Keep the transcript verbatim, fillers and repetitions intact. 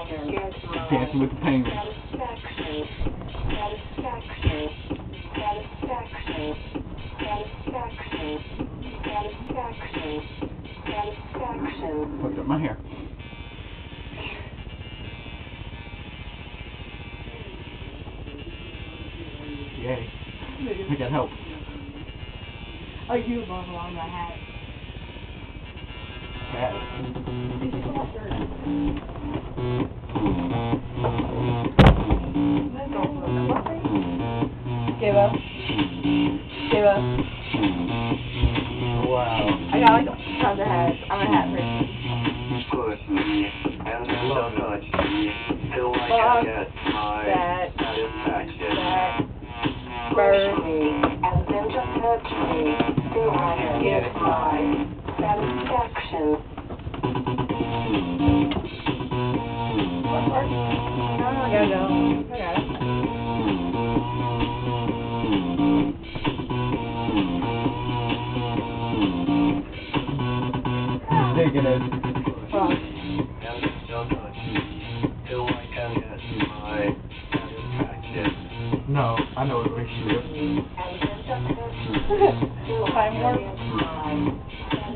Dancing with the penguins. Satisfaction. Satisfaction. Satisfaction. Satisfaction. Satisfaction. Satisfaction. Fucked up my hair. Yay. I got help. Oh, you were going along my hat. Hat. Gaybo. Gaybo. Wow. I got like tons of hats. I'm a hat person. Push me, and then don't touch me, till I Fuck can get my that. satisfaction. That. Push me, and then just touch me, till I can get my satisfaction. What part? No, I gotta go. I got it. He's digging it. Hold on. And then don't touch me, till I can get my satisfaction. No, I know what we should do. And then just touch me, till I Time can warp. get my